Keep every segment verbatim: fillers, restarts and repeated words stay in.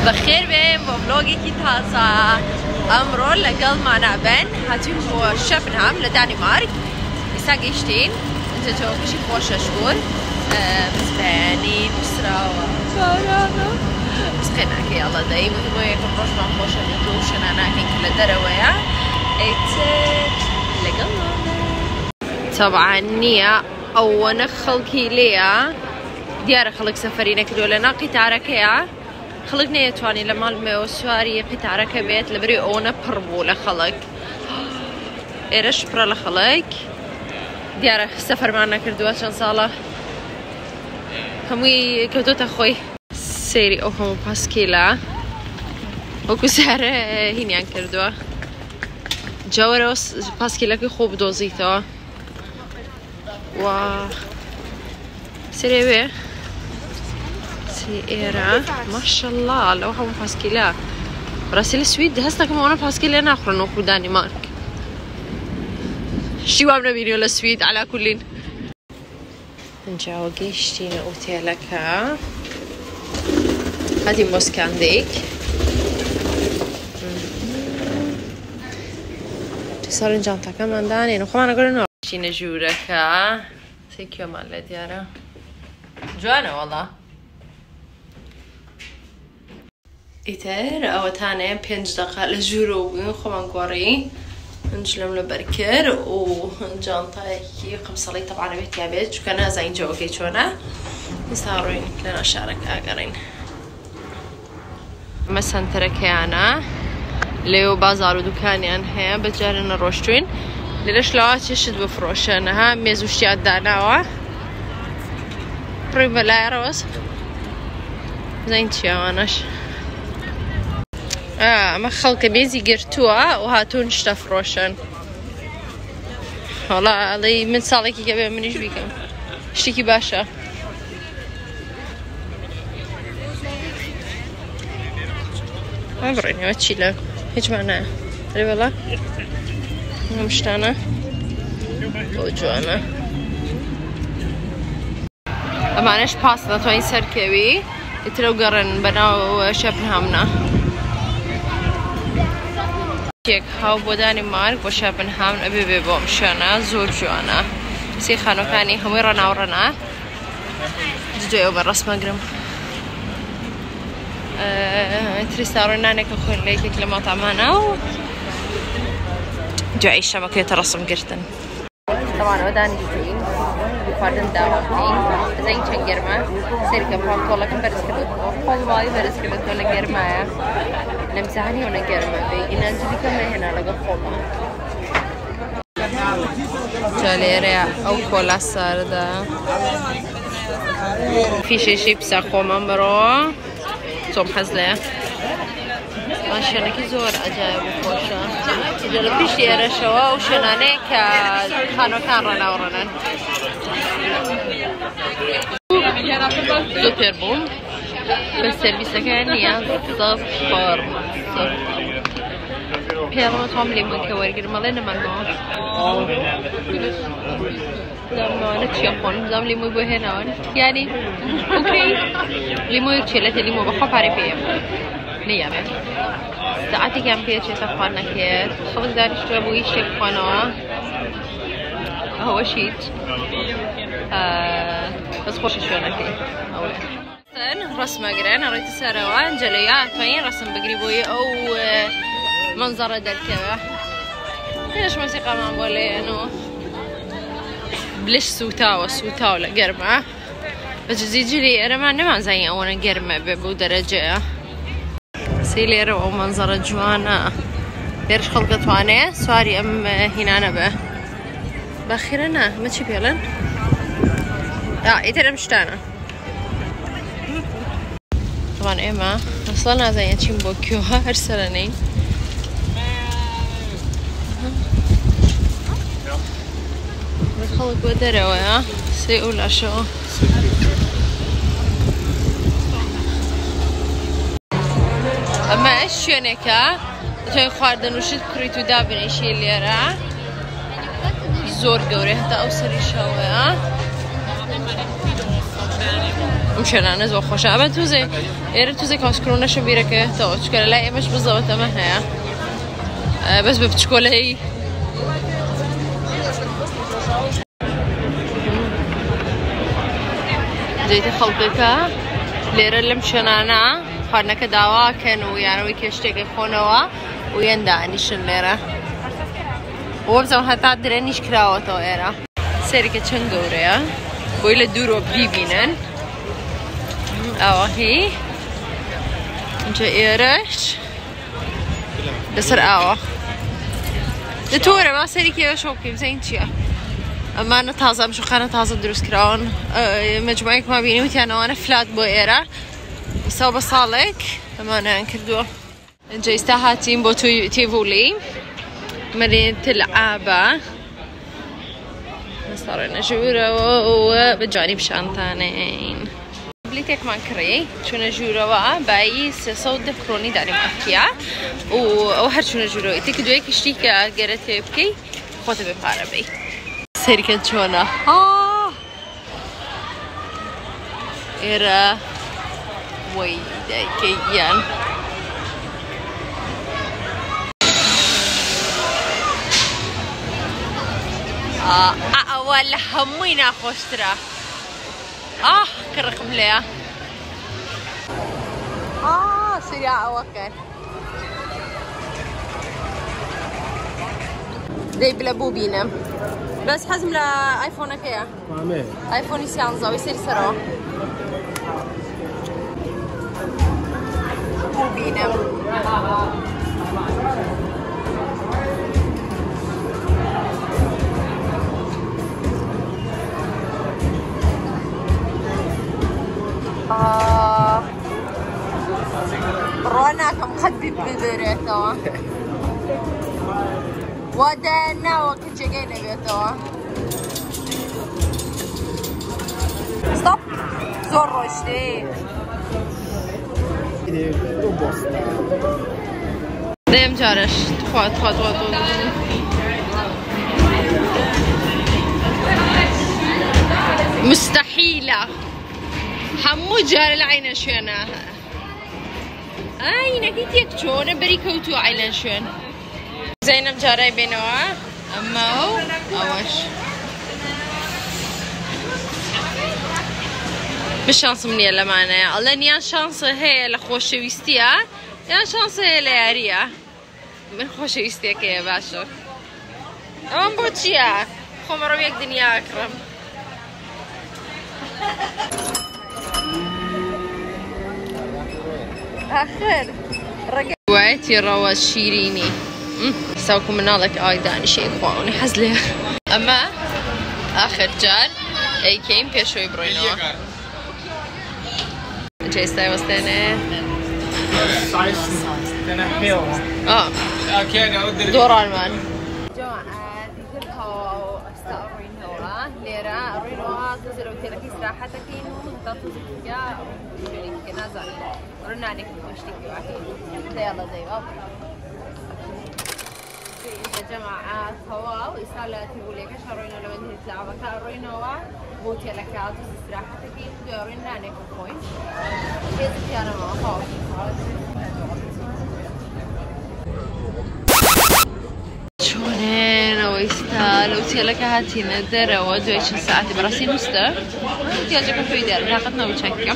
بخير بين بفلوجي تازة أمرو لقل نابن هاتين بو شفنهم لدنمارك يساقيشتين انت توقشي خوش شهور بسباني بسرا وفرانا بس خيناك يلا دايما تبغى يكون روش ما خوش نتوش أنا كن كل درويا ات لقل طبعا نية أو نخلقي ليا ديار خلق سفرينا كدو لنا قطاركيا خلقنا يتواني لما الماء سواري قطارك بيت لبري اونا بربو لخلق ايرش برا لخلق ديار سفر معنا كردوا شان صالة هموي كوتوت اخوي سيري او همو باسكيلا وكو سهر هينيان كردوا جاوروس باسكيلا كي خوب دوزيتو و سيري بيه إيرا ما شاء الله لو هم باسكيلا راسل السويد هسنا كمان أنا باسكيلا ناخذ نوكو دنمارك شو عم نبيني ولا السويد على كلين نجاو جيشتينا أوتيلك هذه موسكانديك صار نجانتا كمان داني نخو أنا قلنا جينا جورك سيكيو مال ديارة جوانا والله إتر أو تاني بينج دقة لجورو بين خمان قوري نجلم لبركر ونجانتا كي قمصلي طبعا بيت يابيت شو كان زين جوكي شونا يصارين لنا شارك أقرين مثلا تركي أنا ليو بازار ودكاني أنها بتجارنا روشتوين ليش لا تشد بفروشنها ميزوشي عدناوا بريفلا روس زين تشيوانش آه ما خلق بيزي قرتوها وهاتون شتفروشن والله علي من صالحي كبير منيش بيكم اشتكي باشا ما بريني ما تشيله هيج معناه هلي والله مشتانا وجوانا معناش باستا توين سركبي يتلو قرن بناو شبنهامنا یک هاو بودانی مارک و شبنهام ابی ببام شنا زور جوانا سی خانو کانی همی رنا و رنا جوی او برس مگرم تریستارو نانی که خون لیکی کلمات عمانا و جوی شبکه ترسم گرتن طبعا ودانی جوین بفردن داوامنی زين شنجرما سيركا بام طولا كم برس كده خال واي برس كده تونا جرما نمسحني ونا جرما بيجينا نجيب كم هنا لقى خال جاليريا أو كولا ساردا في شيء شيء بساقو ممرو توم حزله ماشي كي زور عجائب وخوشة إذا لبيش يرى شوا وشنانه كخانو كان رنا ورنا سوبر بوم بس سيرفيس كان يا صفر صفر بيرو توم لي من كوارجر مالنا منو لما نتشيخون زام لي مو بهنان يعني اوكي لي مو يشيلت لي مو بخاف عارفيه نيامه ساعتي كم بيت شتفانا كير خلص دارش تو ابوي شيخانا هو شيت آه بس خوش شونا كي أوه سن رسم أجرين أريد سروان جليات فين رسم بقريبوي أو منظر دلكبة ليش موسيقى ما بقولي إنه بلش سوتا وسوتا ولا جرمة بس زيجلي أنا ما نما زي أنا جرمة ببو درجة سيلي رو منظر جوانا بيرش خلقت وانه سواري أم هنا نبه بأخيرنا ما تشي بيلن اه ايتر مشتانا طبعا ايما وصلنا زي تشين بوكيوها ارسلني بخلق ودروة سيقول اشو اما ايش شونيكا توي خواردن وشد كريتو دابن ايشي اللي يرى زور قوري حتى اوصل يشوي ها مشان أنا زو خوشة أما توزي إير توزي كاسكرونا شو بيرك تو شكله لا مش بالضبط أما هي أه بس بتشكله هي جيت خلقك ليرة اللي مشان أنا خارنا كدعوة كانوا يعني ويكشتك خونوا ويندانيش الليرة وبزم حتى درنيش كراوة إيرا سيرك تشنجوريا بويل دورو بيبينن أو هي إنت إيرش دسر أو دتورة ما سيرك يا شوكي زين شيء أما أنا تازة مش خانة تازة دروس كراون مجموعك ما بيني وتي أنا وأنا فلات بو إيرا يسوى بصالك أما أنا انكردوه جاي استاهاتين بو تيفولي مدينة العابة صارنا جورا وبجاني بشانتانين بليتك مان كري شونا جورا بايس صوت كروني داري ماكيا وهر شونا جورا يتك دويك اشتيكا جرتي بكي خوته بباربي سيركت شونا آه إيرا ويدا كيان آه أول همينا خوشترا آه كرقم ليا آه سريع أوكر زي بلا بوبينا بس حزم لا آيفونك يا آيفون يسيانزا ويصير سروا بوبينا آه رونا كم خدي بذرته ودنا وكل جينا بيته ستوب زور روشتي دايم جارش تخوات تخوات تخوات مستحيلة حمو جار العين شونها اي نكيت يكتشون بريكوتو عين شون زينب جاري بينوا اما هو اوش مش شانس مني لمعنى الله نيان شانس هي لخوشويستيا يان شانس هي لياريا من خوشويستيا كي باشو اما بوتشيا خمرو يك دنيا اكرم آخر رجع وعيتي روا شيريني سوكم من هذاك آيداني شيء خواني حزلي أما آخر جار أي كيم بيشوي بروينوا جاي ستاي وستانة آه دوران مان جماعة تذكروا استأروينوا ليرة أروينوا تزلوا تلكي استراحتك إنه تطلق يا كنازل رنا عليك واشتكي واحد يلا زي بابا يا جماعة هوا وإسالة تقولي كش هروينا لو أنت تلعبك هروينا وا بوتي لك عاطس استراحتك يا رنا عليك كوين كيف أنا ما خاف شونين وإسالة وتي لك هاتي ندرة ودويش ساعتي براسي مستر يا جماعة في دار ناقتنا وشكل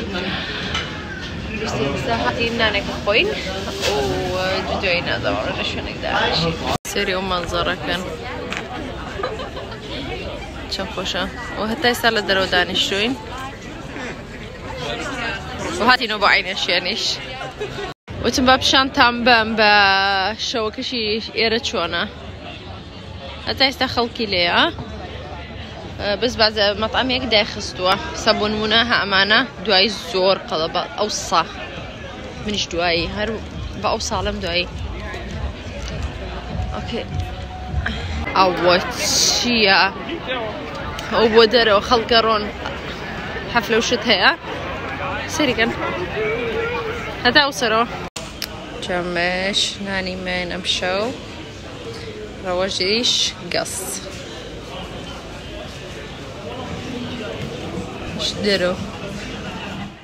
ساعتي نانك خوين ودوينا دورنا شو نقدر شيء سريع منظره كان شوف خوشة وحتى يسال درو دانشوين وهاتي نو بعين اشيانيش وتم بشانتام بام بشو كشي يرتشونا حتى يستخلكي ليها بس بعد مطعم يقدر يخستوه صابون مناها أمانة دواي زور قلبة أوصى منش دواي هرو بأوصى لم دواي أوكي أوتشيا وبودر وخلقرون حفلة وشت هي سيري كان هذا أوصره جمش ناني من أمشو رواجيش قص شدرو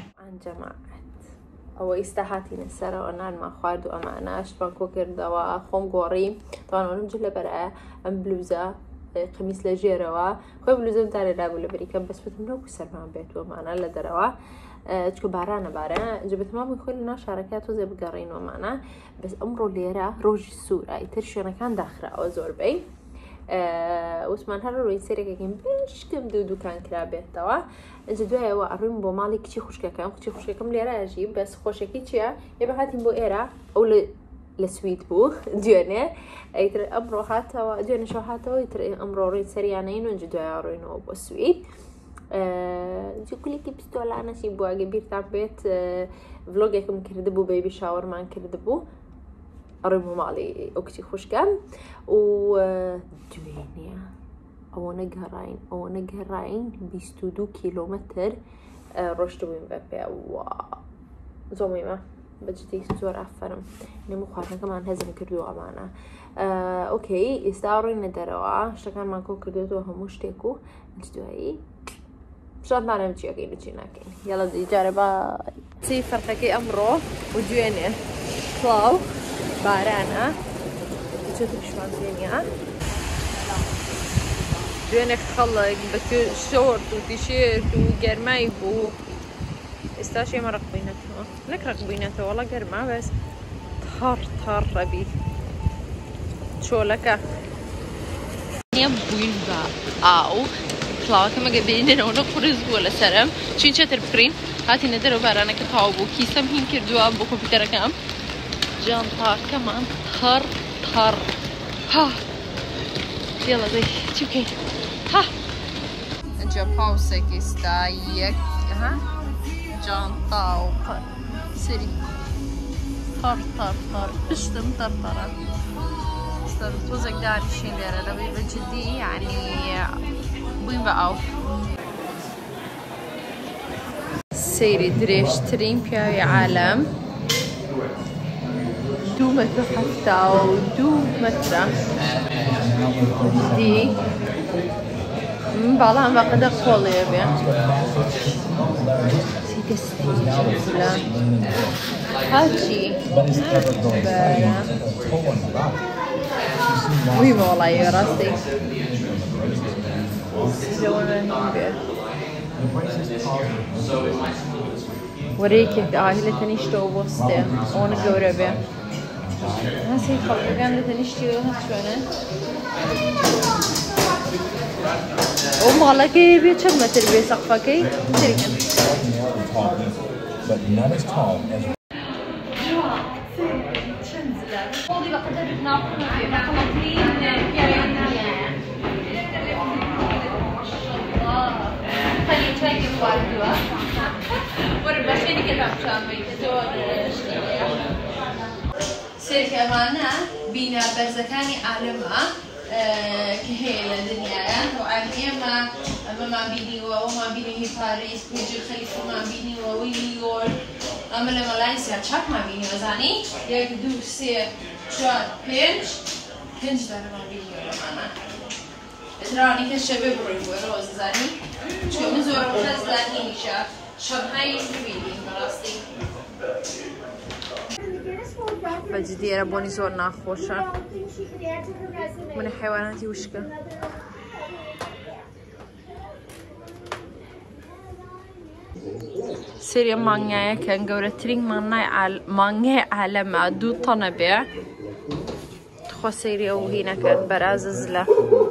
ئەوە ئێستا هاتینە سەرەوە نانمان خوارد و ئەمانەش بان کۆ کردەوە خۆم گۆڕی تاوانم جل لە بەرە ئەم بلوزە قمیس لە ژێرەوە خۆی بلوزەم دارێدا بوو لە بەریکەم بەسبتم نەوەکو سەرمان بێتوەمانە لە دەرەوە چکە بارانە بارە جبتما بووی خۆی لە ناو شارەکە تۆزێ بگەڕینەوەمانە بەس ئەمڕۆ لێرە ڕۆژی سوورە ئیتر شوێنەکان داخراوە زۆربەی وسمان هەر ڕۆی سێرێکەکەین بشکم دوو دوکان کرا بێتەوە ئەجا دوایەوە ئەڕووین بۆ ماڵی کچی خوشکەکەم کچی خوشکەکەم لێرە ئەژی بەس خۆشێکی چییە ێ بە هاتین بۆ ئێرە ئەو لە سویت بوو دوێنێ ئەیتر ئەمڕۆ هاتەوە دوێنێشەوە هاتەوە ئیتر ئەمڕۆ ڕۆی سەریانەین و ئەنجا دوای ڕۆینەوە بۆ سویت جوکولێکی پیستۆلانەشی بووە ئەگە بیرتان بێت ڤلۆگێکم کردبوو بەیبی شاوەرمان کردبوو ئەڕۆی بۆ ماڵی ئەو کچی خوشکەم و دوێنێ ئەوە نەگەڕین ئەوە نەگەڕین بیست و دوو کیلۆمەتر ڕۆشتبووین بە پێ زۆمیمە بەجدی زۆر ئافەرم نەمو خواردنەکەمان هەزم کردو ئەمانە ئۆکەی ئێستا ڕۆینە دەرەوە شتەکانمان کۆ کردوێتەوە هەموو شتێک و دوایی شانتانەم چیەکەین بچی ناکەین یاڵە جارە با چی فەرقەکەی ئەمڕۆ و دوێنێ کڵاو بارانە چۆتە پیشمانزێنیا دوێنێ خەڵک بە شۆرت و تیشێرت و گەرمای بوو ئێستاش ئێمە ڕق بووینەتەوە نەک ڕق بووینەتەوە وەڵا گەرما بەس تاڕ تاڕ ڕەبی چۆلەکە بووین بە ئاو کڵاوەکەمە گە بێنێنەوە نە قورس بووە لەسەرم چین چێتر بکرین هاتینە دەرەوە بارانەکە تاو بوو کیسەم هین کردووە بۆ کۆمپیوتەرەکەم جانتاکەمان تەڕ تەڕ ها یاڵە دەی چی بکەین ها ئەنجا پاوسێک ئێستا یەک ها جانتا و سری تەڕ تەڕ تەڕ پشتم تەڕ تەڕە تۆزێک داریشین لێرە لەوەی بەجددی یعنی بووین بە ئاو سەیری درێژترین پیاوی عالەم دوو مەتر و حەفتا و دوو مەترە دی باڵام بەقەدە خۆڵێ بێ هاچی وی وڵایی ڕاستی وەرەیەکێک ئاهی لە تەنیشتەوە بۆستێ ئەوەنە گەورە بێ هەسی خەڵکەکان لە تەنیشتیەوە هەچوانە ئەو ماڵەکەی بێ چەند مەتر بێ سەقفەکەی تریکەن سێرکەمانە بینە بەرزەکانی عالەمە کە هەیە لە دنیاە طبعاً ئێمە ئەمەمان بینیوە ئەومان بینی پاریس بورج خەلیفەمان بینیوە وی نیویۆرک ئەمە لە مەلایسیا چاپمان بینیوە زانی یەک دوو سێ چوار پێنج پێنج دانەمان بینیوە لەمانە ئێترانی کەس شەبێ بڕۆی بۆرەوە زانی چکە من زۆرە کەس زانینیشە شەڕهای ببینین بەڕاستی بەجددی ئێرە بۆنی زۆر ناخۆشە منە حیواناتی وشکە سێریە مانگایە کە گەورەترین مانگای عالەمە دوو تەنە بێ خۆ سەیری ئەو هینەکەن بەرازە زلە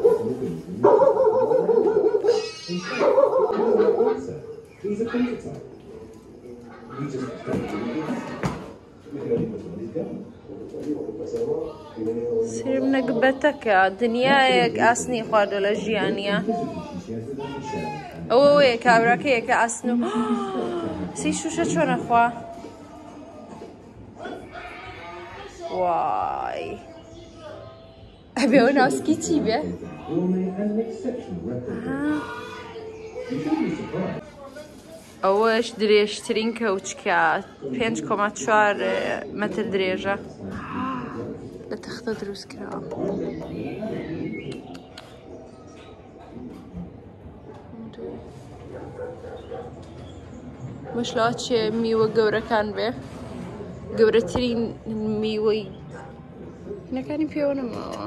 سرم نەکبەتەکە دنیایەک ئاسنی خواردۆ لە ژیانیە ئەوە وەیە کابراکەیەکە ئاسن و سی شوشە چۆنە خوا وای ئەبێ ئەو ناسکی چی بێ ئەوەش درێژترین کەوچکە پێنج کۆما چوار مەتر درێژە لە تەختە دروست کراوە مەشڵات چێ میوە گەورەکان بێ گەورەترین میوەی نەکانی پێوە نەماوە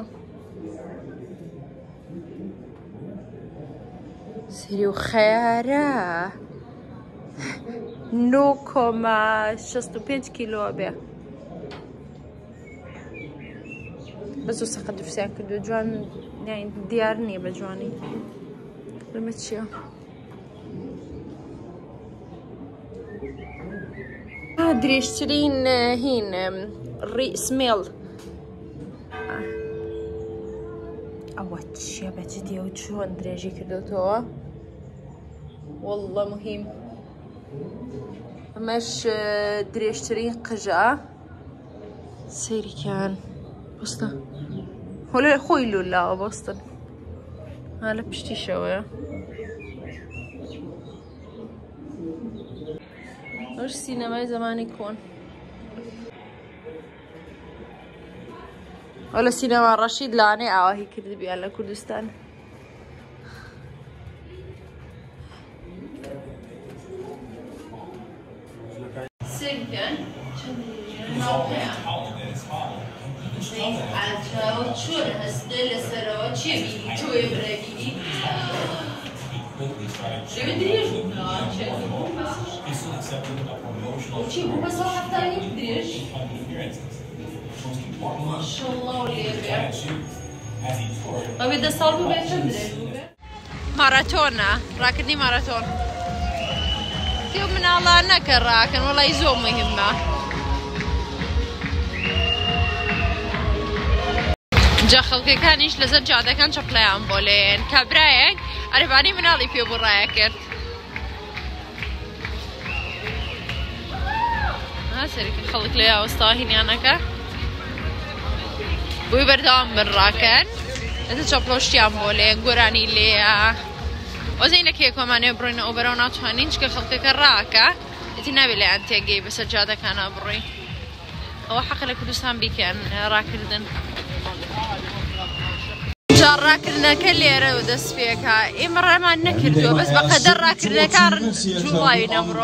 سری و خەیارە نۆ کۆما شەست و پێنج کیلۆ بێ بە زۆر سەقە دروستیان کردو جوان دیار نییە بە جوانی لەمە چییە؟ درێژترین هین سمێڵ ئەوە چییە بەجددی ئەو چۆن درێژی کردوتەوە وەڵڵە مهم ئەمەش درێژترین قژە سەیریکیان بستە هۆلێ خۆی لولاوە بستن ها لە پشتیشەوەیە ئەوش سینەمای زمانی کۆن ئەو لە سینەما ڕەشید لانەی ئاواهی کردبیان لە کوردستان سێریکەن عەلچاو چۆن هەستە لەسەرەوە چێ بینی تۆی برەبینی شێوە درێژ بوونا چی بوو بەسەڵ هەفتانی درێژ ماشەڵڵا لێ بێ ئەوێ دە ساڵ بوو بێ چەند درێژ بوو بێ ماراتۆنە ڕاکردنی ماراتۆن تێو مناڵان نەکە ڕاکەن وەڵای زۆر مهمە جا خەڵکەکانیش لەسەر جادەکان چەپڵەیان بۆ لێن کابرایەک ئەرەبانی مناڵی پێ بۆ ڕایە کرد سەرێکی خەڵک لێ ئاوەستا هینیانەکە بۆی بەردەوام بڕاکەن ئەتە چەپڵۆشتیان بۆ لێن گۆرانی لێە وەزینەکە کۆمانێ بڕۆینە ئەو بەرەو ناتوانین چکە خەڵکەکە ڕاکە ئەتی نابێت لێیان تێگەی بەسەر جادەکانە بڕۆین ئەوە حەقە لە کوردستان بیکەن ڕاکردن جا ڕاکردنەکە لێرە و دەست پێکە ئێمە ڕێمان نەکردووە بەس بە قەدەر ڕاکردنەکان جوڵاوین ئەمڕۆ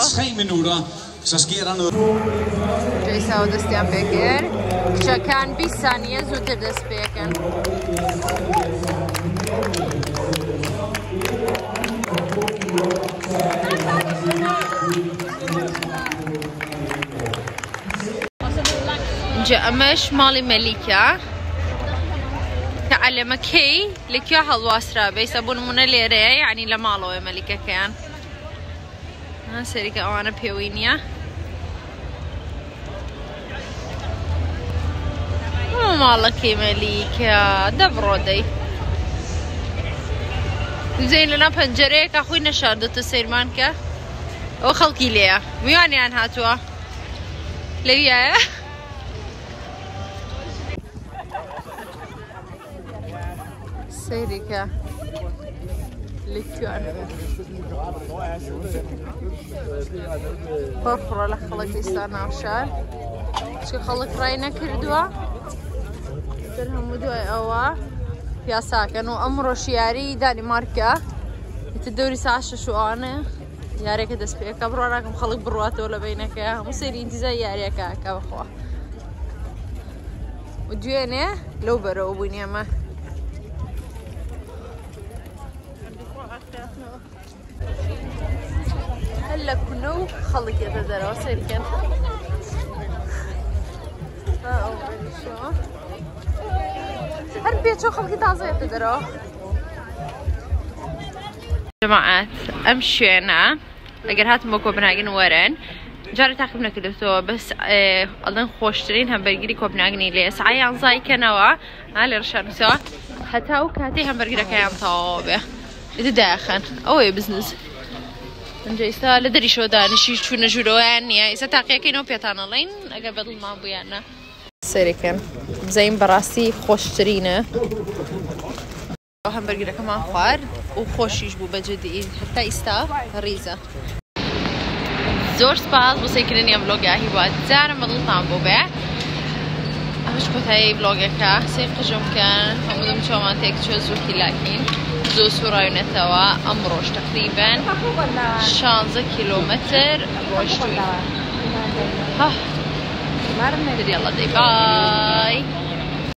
جێساوە دەستیان پێکرد کچەکان بیست سانیە زووتر دەست پێکەن جا ئەمەش ماڵی مەلیکە کە عەلەمەکەی لەکوێ هەڵواسرا بەیسە بۆ نمونە لێرەیە یعنی لە ماڵەوەی مەلیکەکەیان سەریکە ئەوانە پێوەی نییە ماڵەکەی مەلیکە دەبڕۆ دەی زین لەنا پەنجەرەیەکە خۆی نەشاردۆتە سەیرمان کە ئەوە خەڵکی لێیە میوانیان هاتووە لەویایە سەیریکە لەکوێن پڕپڕە لە خەڵک ئێستا ناوشار چکە خەڵک ڕای نەکردووە تر هەموو دوای ئەوە پیاساکەن و ئەمڕۆ شیاری دانیمارکە ئیتر دەوری ساعت شەش و ئەوانە یاریەکە دەست پێکە بڕوا ناکەم خەڵک بڕواتەوە لە بینەکە هەموو سەیری ئینتیزای یاریەکە ئەکا بەخوا و دوێنێ لەو بەرەوە بووین ئێمە هەر لە کونە و خەڵکێتە دەرەوە سەیرکەن هەر پێچۆ خەڵکی تازەیەتە دەرەوە جەماعەت ئەم شوێنە ئەگەر هاتم بۆ کۆپنهاگن وەرن جارە تاقیب نەکردوتەوە بەس ئەڵێن خۆشترین هەمبەرگری کۆپنهاگنی لێ سعای یانزایکەنەوە ها لێ ڕشانوسەوە هەتا و کاتەی هەمبەرگرەکەیان تەواو بێ ئیتر داخەن ئەوەیە بزنس ئەمجا ئێستا لە دەریشەوە دانیشی چوونە ژوورەوەیان نییە ئێستا تاقیەکەینەوە پێتان ئەڵێن ئەگەر بەدڵمان بوویانە سەیرەکەن بزەین بەڕاستی خۆشترینە هەمبەرگرەکەمان خوارد و خۆشیش بوو بەجددی هەتا ئێستا ڕیزە زۆر سپاس بۆ سەیرکردنی ئەم ڤلۆگە هیواد جارم بەدڵتان بۆ بێ ئەمەش کۆتایی ڤلۆگەکە سێ قژم بکەن هەموو دەم چۆمان تێک چۆ زووکی لاکین زۆر سوڕایونەتەوە ئەمڕۆژ تقریباً شانزە کیلۆمەتر ڕۆیشتووی مرمر يلا دي باي.